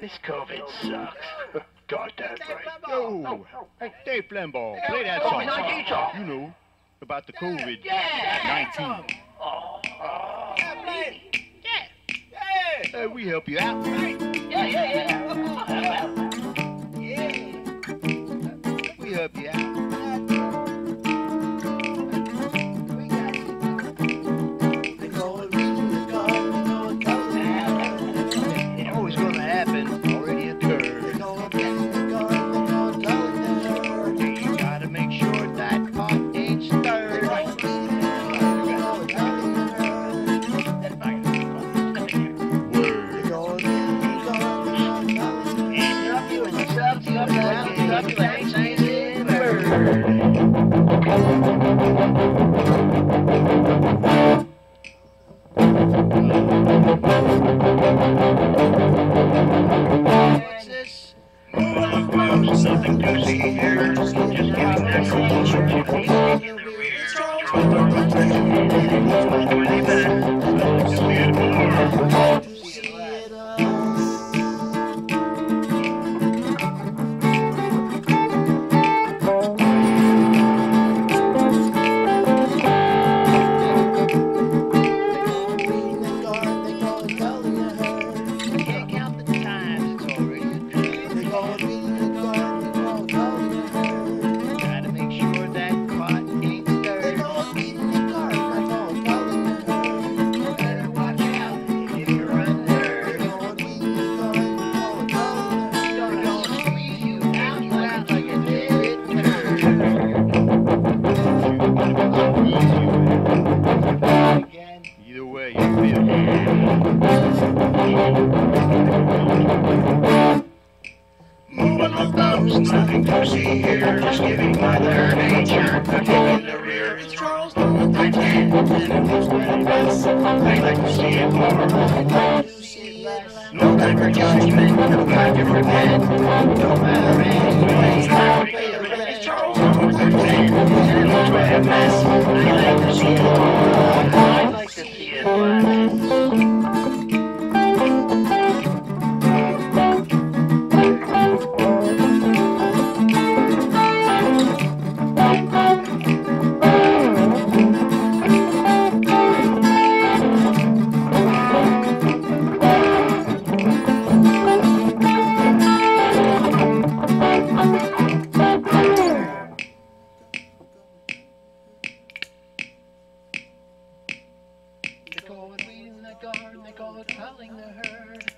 This COVID sucks. God, that's right. Yo, hey, davephlegmball, play that song. You know, about the COVID-19. Hey, we help you out. Yeah. We help you out. Always gonna happen. Already occurred. You gotta make sure that pot ain't stirred. What's this? Something to see here. Just give that Either way, you feel. Moving the thumbs, nothing to see here. Just giving my their nature. Taking the rear. It's Charles doing times 10. And who's winning best? I like to see it more. No time for judgment. No time to repent. No matter anyways. Time to pay the rent. It's Charles doing times 10. And who's winning best? I like to see it more. I like to see it more. They call it weeding the garden, they call it culling the herd.